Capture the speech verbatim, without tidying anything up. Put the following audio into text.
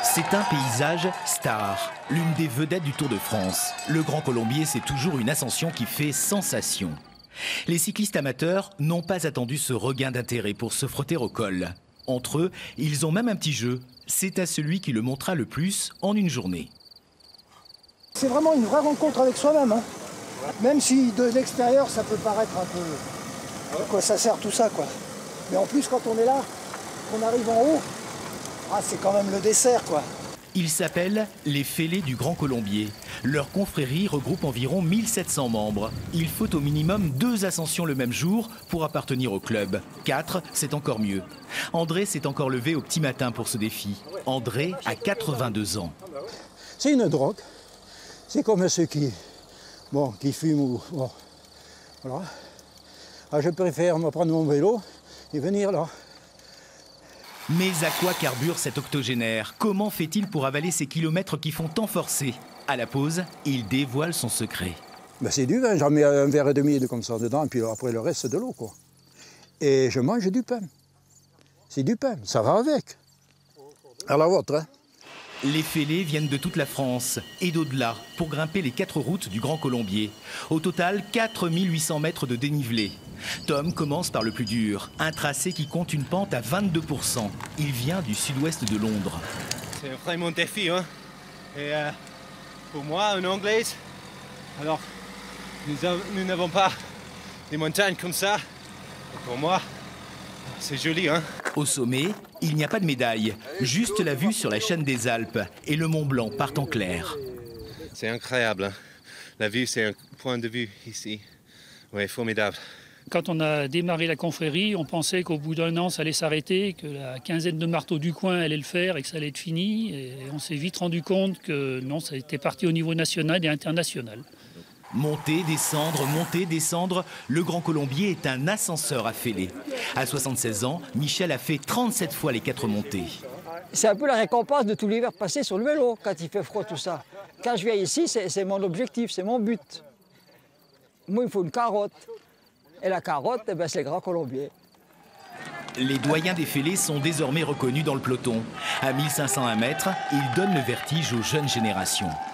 C'est un paysage star, l'une des vedettes du Tour de France. Le Grand Colombier, c'est toujours une ascension qui fait sensation. Les cyclistes amateurs n'ont pas attendu ce regain d'intérêt pour se frotter au col. Entre eux, ils ont même un petit jeu. C'est à celui qui le montra le plus en une journée. C'est vraiment une vraie rencontre avec soi-même. Hein. Même si de l'extérieur, ça peut paraître un peu... À quoi ça sert tout ça, quoi. Mais en plus, quand on est là, qu'on arrive en haut, ah, c'est quand même le dessert, quoi. Ils s'appellent les Fêlés du Grand Colombier. Leur confrérie regroupe environ mille sept cents membres. Il faut au minimum deux ascensions le même jour pour appartenir au club. Quatre, c'est encore mieux. André s'est encore levé au petit matin pour ce défi. André a quatre-vingt-deux ans. C'est une drogue. C'est comme ceux qui, bon, qui fument ou... Bon, voilà. Ah, je préfère me prendre mon vélo et venir là. Mais à quoi carbure cet octogénaire? Comment fait-il pour avaler ces kilomètres qui font tant forcer? À la pause, il dévoile son secret. Ben c'est du vin, j'en mets un verre et demi de comme ça dedans, et puis après le reste c'est de l'eau, quoi. Et je mange du pain. C'est du pain, ça va avec. À la vôtre, hein. Les Fêlés viennent de toute la France et d'au-delà pour grimper les quatre routes du Grand Colombier. Au total, quatre mille huit cents mètres de dénivelé. Tom commence par le plus dur, un tracé qui compte une pente à vingt-deux pour cent. Il vient du sud-ouest de Londres. C'est vraiment un défi, hein. Et euh, pour moi, en anglaise, alors nous n'avons pas des montagnes comme ça. Et pour moi, c'est joli, hein. Au sommet, il n'y a pas de médaille, juste la vue sur la chaîne des Alpes et le Mont Blanc part en clair. C'est incroyable, hein. La vue, c'est un point de vue ici. Oui, formidable. Quand on a démarré la confrérie, on pensait qu'au bout d'un an, ça allait s'arrêter, que la quinzaine de marteaux du coin allait le faire et que ça allait être fini. Et on s'est vite rendu compte que non, ça était parti au niveau national et international. Monter, descendre, monter, descendre, le Grand Colombier est un ascenseur à Fêlés. À soixante-seize ans, Michel a fait trente-sept fois les quatre montées. C'est un peu la récompense de tout l'hiver passé sur le vélo, quand il fait froid, tout ça. Quand je viens ici, c'est mon objectif, c'est mon but. Moi, il me faut une carotte. Et la carotte, eh ben, c'est le Grand Colombier. Les doyens des Fêlés sont désormais reconnus dans le peloton. À mille cinq cent un mètres, ils donnent le vertige aux jeunes générations.